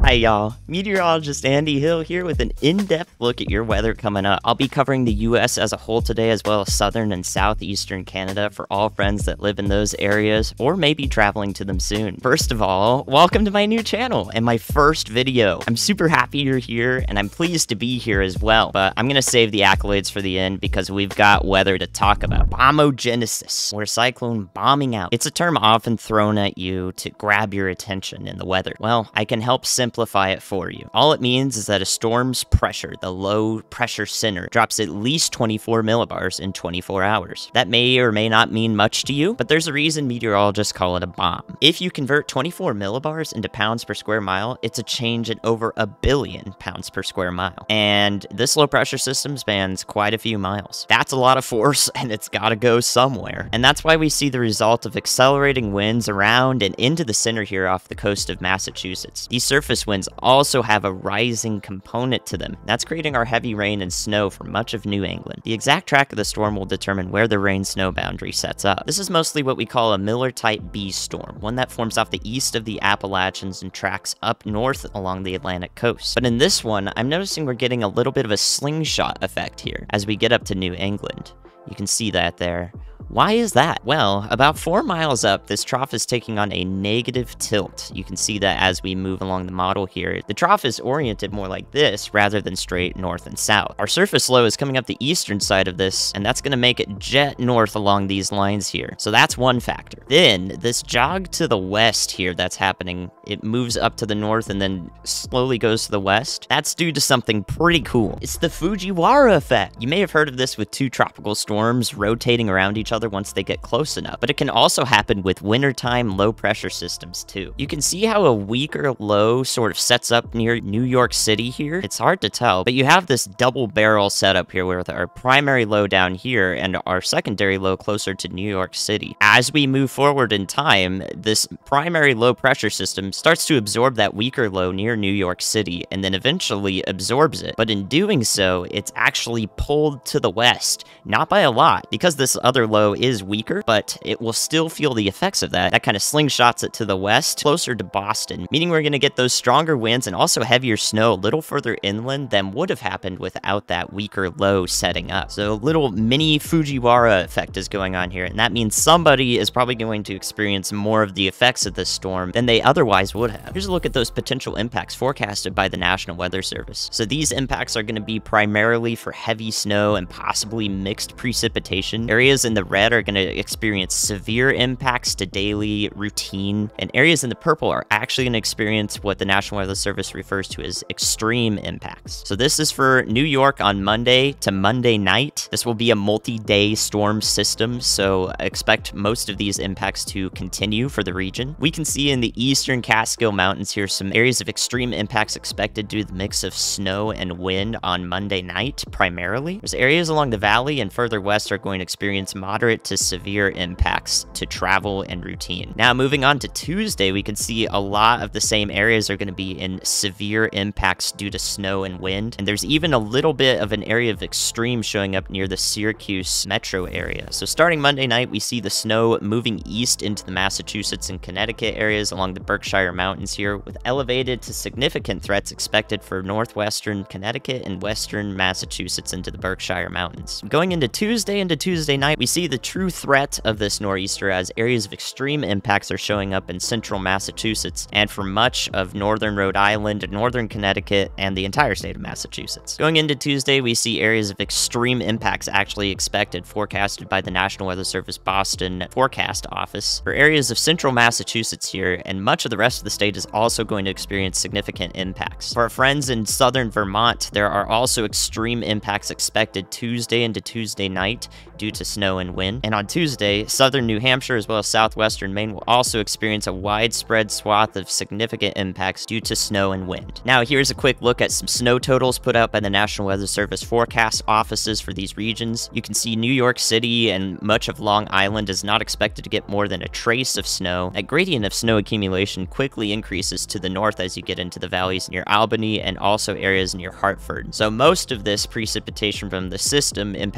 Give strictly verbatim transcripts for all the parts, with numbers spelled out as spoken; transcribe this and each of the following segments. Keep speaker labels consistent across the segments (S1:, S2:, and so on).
S1: Hi y'all, meteorologist Andy Hill here with an in-depth look at your weather coming up. I'll be covering the U S as a whole today, as well as southern and southeastern Canada for all friends that live in those areas or may be traveling to them soon. First of all, welcome to my new channel and my first video. I'm super happy you're here and I'm pleased to be here as well, but I'm gonna save the accolades for the end because we've got weather to talk about. Bombogenesis, or cyclone bombing out. It's a term often thrown at you to grab your attention in the weather. Well, I can help simplify Simplify it for you. All it means is that a storm's pressure, the low pressure center, drops at least twenty-four millibars in twenty-four hours. That may or may not mean much to you, but there's a reason meteorologists call it a bomb. If you convert twenty-four millibars into pounds per square mile, it's a change in over a billion pounds per square mile. And this low pressure system spans quite a few miles. That's a lot of force and it's gotta go somewhere. And that's why we see the result of accelerating winds around and into the center here off the coast of Massachusetts. These surface winds also have a rising component to them. That's creating our heavy rain and snow for much of New England. The exact track of the storm will determine where the rain-snow boundary sets up. This is mostly what we call a Miller-type B storm, one that forms off the east of the Appalachians and tracks up north along the Atlantic coast. But in this one, I'm noticing we're getting a little bit of a slingshot effect here as we get up to New England. You can see that there. Why is that? Well, about four miles up, this trough is taking on a negative tilt. You can see that as we move along the model here. The trough is oriented more like this rather than straight north and south. Our surface low is coming up the eastern side of this, and that's going to make it jet north along these lines here. So that's one factor. Then, this jog to the west here that's happening, it moves up to the north and then slowly goes to the west. That's due to something pretty cool. It's the Fujiwara effect. You may have heard of this with two tropical storms rotating around each other once they get close enough, but it can also happen with wintertime low pressure systems too. You can see how a weaker low sort of sets up near New York City here. It's hard to tell, but you have this double barrel setup here with our primary low down here and our secondary low closer to New York City. As we move forward in time, this primary low pressure system starts to absorb that weaker low near New York City and then eventually absorbs it. But in doing so, it's actually pulled to the west, not by a lot, because this other low is weaker, but it will still feel the effects of that. That kind of slingshots it to the west, closer to Boston, meaning we're going to get those stronger winds and also heavier snow a little further inland than would have happened without that weaker low setting up. So a little mini Fujiwara effect is going on here, and that means somebody is probably going to experience more of the effects of this storm than they otherwise would have. Here's a look at those potential impacts forecasted by the National Weather Service. So these impacts are going to be primarily for heavy snow and possibly mixed precipitation. Areas in the red are going to experience severe impacts to daily routine, and areas in the purple are actually going to experience what the National Weather Service refers to as extreme impacts. So this is for New York on Monday to Monday night. This will be a multi-day storm system, so expect most of these impacts to continue for the region. We can see in the eastern Catskill Mountains here some areas of extreme impacts expected due to the mix of snow and wind on Monday night primarily. There's areas along the valley and further west are going to experience moderate to severe impacts to travel and routine. Now, moving on to Tuesday, we can see a lot of the same areas are going to be in severe impacts due to snow and wind, and there's even a little bit of an area of extreme showing up near the Syracuse metro area. So starting Monday night, we see the snow moving east into the Massachusetts and Connecticut areas along the Berkshire Mountains here, with elevated to significant threats expected for northwestern Connecticut and western Massachusetts into the Berkshire Mountains. Going into Tuesday into Tuesday night, we see the true threat of this nor'easter as areas of extreme impacts are showing up in central Massachusetts and for much of northern Rhode Island, northern Connecticut, and the entire state of Massachusetts. Going into Tuesday, we see areas of extreme impacts actually expected, forecasted by the National Weather Service Boston Forecast Office. For areas of central Massachusetts here, and much of the rest of the state is also going to experience significant impacts. For our friends in southern Vermont, there are also extreme impacts expected Tuesday into Tuesday night due to snow and wind. And on Tuesday, southern New Hampshire as well as southwestern Maine will also experience a widespread swath of significant impacts due to snow and wind. Now, here's a quick look at some snow totals put out by the National Weather Service forecast offices for these regions. You can see New York City and much of Long Island is not expected to get more than a trace of snow. That gradient of snow accumulation quickly increases to the north as you get into the valleys near Albany and also areas near Hartford. So most of this precipitation from the system impacting the New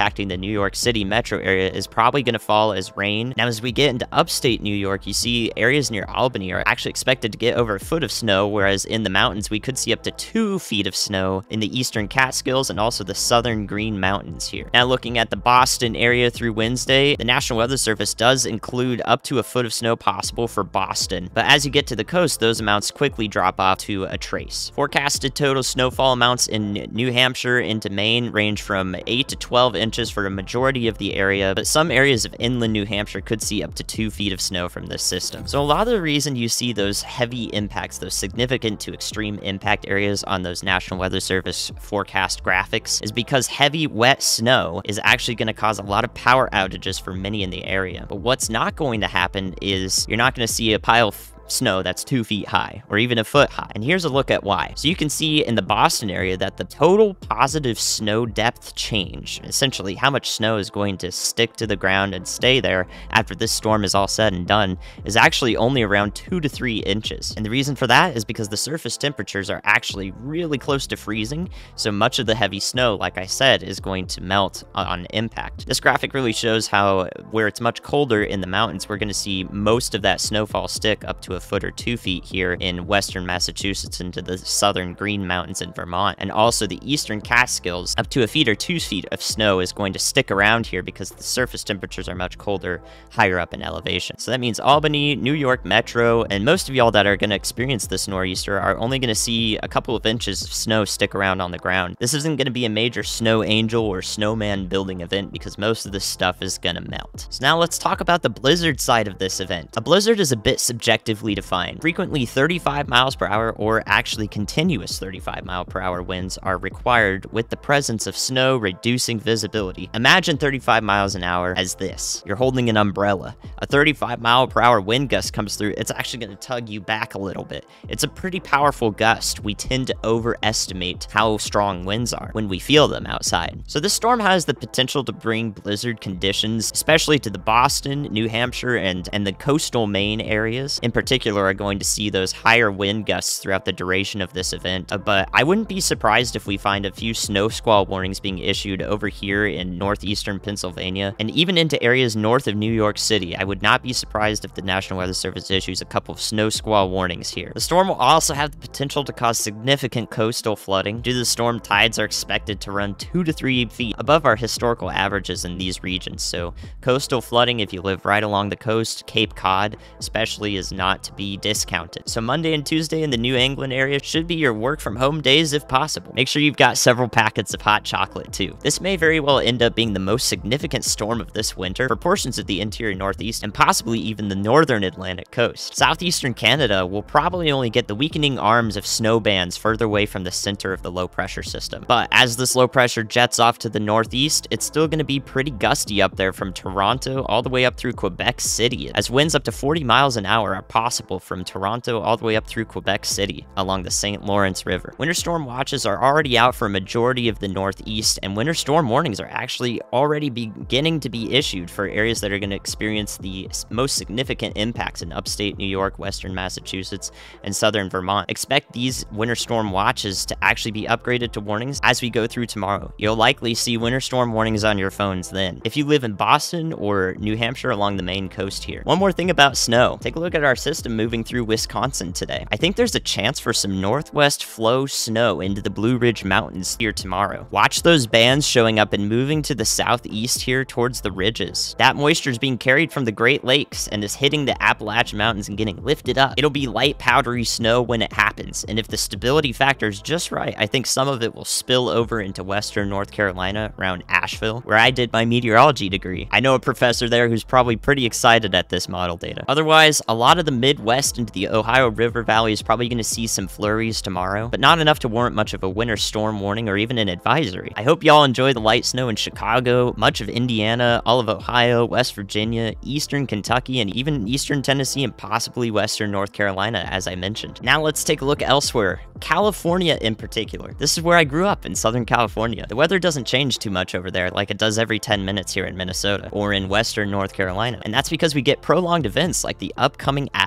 S1: New York City metro area is probably going to fall as rain. Now, as we get into upstate New York, you see areas near Albany are actually expected to get over a foot of snow, whereas in the mountains, we could see up to two feet of snow in the eastern Catskills and also the southern Green Mountains here. Now, looking at the Boston area through Wednesday, the National Weather Service does include up to a foot of snow possible for Boston, but as you get to the coast, those amounts quickly drop off to a trace. Forecasted total snowfall amounts in New Hampshire into Maine range from eight to twelve inches for a majority of the area, but some areas of inland New Hampshire could see up to two feet of snow from this system. So a lot of the reason you see those heavy impacts, those significant to extreme impact areas on those National Weather Service forecast graphics, is because heavy, wet snow is actually going to cause a lot of power outages for many in the area. But what's not going to happen is you're not going to see a pile of snow that's two feet high or even a foot high. And here's a look at why. So you can see in the Boston area that the total positive snow depth change, essentially how much snow is going to stick to the ground and stay there after this storm is all said and done, is actually only around two to three inches. And the reason for that is because the surface temperatures are actually really close to freezing. So much of the heavy snow, like I said, is going to melt on impact. This graphic really shows how where it's much colder in the mountains, we're going to see most of that snowfall stick up to a foot or two feet here in western Massachusetts into the southern Green Mountains in Vermont, and also the eastern Catskills. Up to a feet or two feet of snow is going to stick around here because the surface temperatures are much colder higher up in elevation. So that means Albany, New York Metro, and most of y'all that are going to experience this nor'easter are only going to see a couple of inches of snow stick around on the ground. This isn't going to be a major snow angel or snowman building event because most of this stuff is going to melt. So now let's talk about the blizzard side of this event. A blizzard is a bit subjectively defined. Frequently thirty-five miles per hour or actually continuous thirty-five mile per hour winds are required with the presence of snow reducing visibility. Imagine thirty-five miles an hour as this. You're holding an umbrella. A thirty-five mile per hour wind gust comes through, it's actually going to tug you back a little bit. It's a pretty powerful gust. We tend to overestimate how strong winds are when we feel them outside. So this storm has the potential to bring blizzard conditions, especially to the Boston, New Hampshire, and, and the coastal Maine areas. In particular, are going to see those higher wind gusts throughout the duration of this event, uh, but I wouldn't be surprised if we find a few snow squall warnings being issued over here in northeastern Pennsylvania, and even into areas north of New York City. I would not be surprised if the National Weather Service issues a couple of snow squall warnings here. The storm will also have the potential to cause significant coastal flooding. Due to the storm, tides are expected to run two to three feet above our historical averages in these regions, so coastal flooding, if you live right along the coast, Cape Cod especially, is not to be discounted. So Monday and Tuesday in the New England area should be your work from home days if possible. Make sure you've got several packets of hot chocolate too. This may very well end up being the most significant storm of this winter for portions of the interior Northeast and possibly even the northern Atlantic coast. Southeastern Canada will probably only get the weakening arms of snow bands further away from the center of the low pressure system. But as this low pressure jets off to the northeast, it's still going to be pretty gusty up there from Toronto all the way up through Quebec City, as winds up to forty miles an hour are possible from Toronto all the way up through Quebec City along the Saint Lawrence River. Winter storm watches are already out for a majority of the Northeast, and winter storm warnings are actually already beginning to be issued for areas that are going to experience the most significant impacts in upstate New York, western Massachusetts, and southern Vermont. Expect these winter storm watches to actually be upgraded to warnings as we go through tomorrow. You'll likely see winter storm warnings on your phones then, if you live in Boston or New Hampshire along the Maine coast here. One more thing about snow. Take a look at our system moving through Wisconsin today. I think there's a chance for some northwest flow snow into the Blue Ridge Mountains here tomorrow. Watch those bands showing up and moving to the southeast here towards the ridges. That moisture is being carried from the Great Lakes and is hitting the Appalachian Mountains and getting lifted up. It'll be light powdery snow when it happens, and if the stability factor is just right, I think some of it will spill over into western North Carolina around Asheville, where I did my meteorology degree. I know a professor there who's probably pretty excited at this model data. Otherwise, a lot of the Midwest into the Ohio River Valley is probably going to see some flurries tomorrow, but not enough to warrant much of a winter storm warning or even an advisory. I hope y'all enjoy the light snow in Chicago, much of Indiana, all of Ohio, West Virginia, eastern Kentucky, and even eastern Tennessee and possibly western North Carolina, as I mentioned. Now let's take a look elsewhere. California in particular. This is where I grew up, in Southern California. The weather doesn't change too much over there like it does every ten minutes here in Minnesota or in western North Carolina, and that's because we get prolonged events like the upcoming atmosphere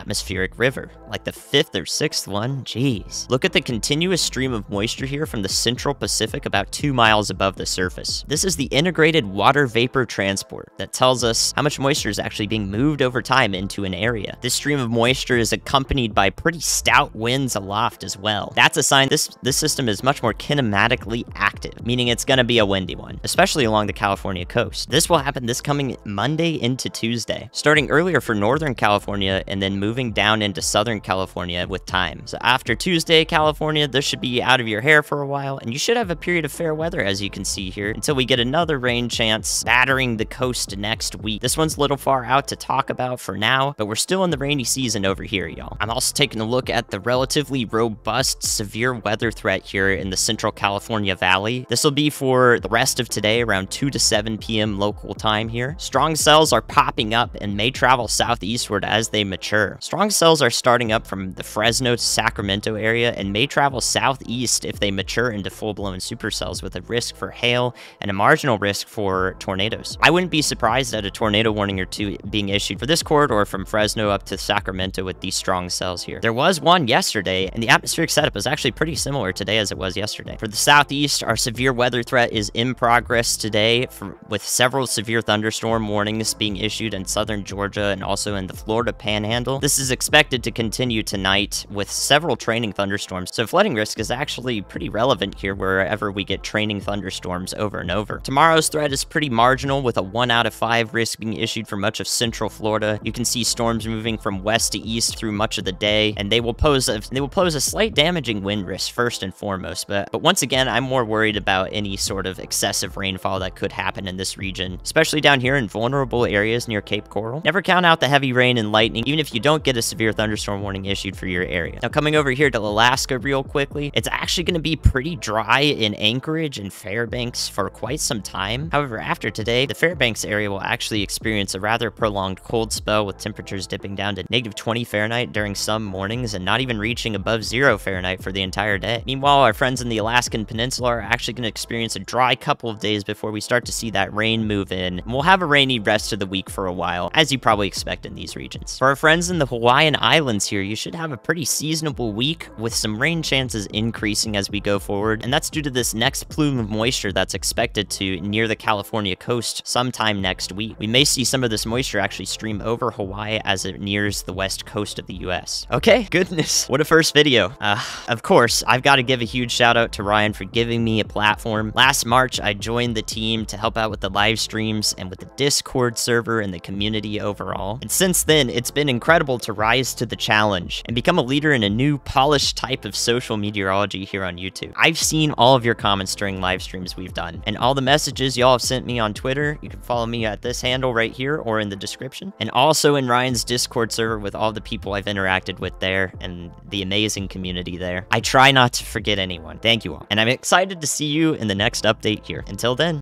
S1: atmospheric river, like the fifth or sixth one. Jeez. Look at the continuous stream of moisture here from the central Pacific about two miles above the surface. This is the integrated water vapor transport that tells us how much moisture is actually being moved over time into an area. This stream of moisture is accompanied by pretty stout winds aloft as well. That's a sign this, this system is much more kinematically active, meaning it's gonna be a windy one, especially along the California coast. This will happen this coming Monday into Tuesday, starting earlier for Northern California and then moving down into Southern California with time. So after Tuesday, California, this should be out of your hair for a while, and you should have a period of fair weather, as you can see here, until we get another rain chance battering the coast next week. This one's a little far out to talk about for now, but we're still in the rainy season over here, y'all. I'm also taking a look at the relatively robust severe weather threat here in the Central California Valley. This will be for the rest of today around two to seven p m local time here. Strong cells are popping up and may travel southeastward as they mature. Strong cells are starting up from the Fresno to Sacramento area and may travel southeast if they mature into full-blown supercells with a risk for hail and a marginal risk for tornadoes. I wouldn't be surprised at a tornado warning or two being issued for this corridor from Fresno up to Sacramento with these strong cells here. There was one yesterday, and the atmospheric setup is actually pretty similar today as it was yesterday. For the southeast, our severe weather threat is in progress today for, with several severe thunderstorm warnings being issued in southern Georgia and also in the Florida Panhandle. This is expected to continue tonight with several training thunderstorms, so flooding risk is actually pretty relevant here wherever we get training thunderstorms over and over. Tomorrow's threat is pretty marginal with a one out of five risk being issued for much of central Florida. You can see storms moving from west to east through much of the day, and they will pose a, they will pose a slight damaging wind risk first and foremost, but, but once again, I'm more worried about any sort of excessive rainfall that could happen in this region, especially down here in vulnerable areas near Cape Coral. Never count out the heavy rain and lightning, even if you don't get a severe thunderstorm warning issued for your area. Now, coming over here to Alaska real quickly, it's actually going to be pretty dry in Anchorage and Fairbanks for quite some time. However, after today, the Fairbanks area will actually experience a rather prolonged cold spell with temperatures dipping down to negative twenty Fahrenheit during some mornings and not even reaching above zero Fahrenheit for the entire day. Meanwhile, our friends in the Alaskan Peninsula are actually going to experience a dry couple of days before we start to see that rain move in. And we'll have a rainy rest of the week for a while, as you probably expect in these regions. For our friends in the Hawaiian Islands here, you should have a pretty seasonable week with some rain chances increasing as we go forward, and that's due to this next plume of moisture that's expected to near the California coast sometime next week. We may see some of this moisture actually stream over Hawaii as it nears the west coast of the U S. Okay, goodness, what a first video. Uh, of course, I've got to give a huge shout out to Ryan for giving me a platform. Last March, I joined the team to help out with the live streams and with the Discord server and the community overall. And since then, it's been incredible to rise to the challenge and become a leader in a new polished type of social meteorology here on YouTube. I've seen all of your comments during live streams we've done and all the messages y'all have sent me on Twitter. You can follow me at this handle right here or in the description, and also in Ryan's Discord server with all the people I've interacted with there and the amazing community there. I try not to forget anyone. Thank you all, and I'm excited to see you in the next update here. Until then.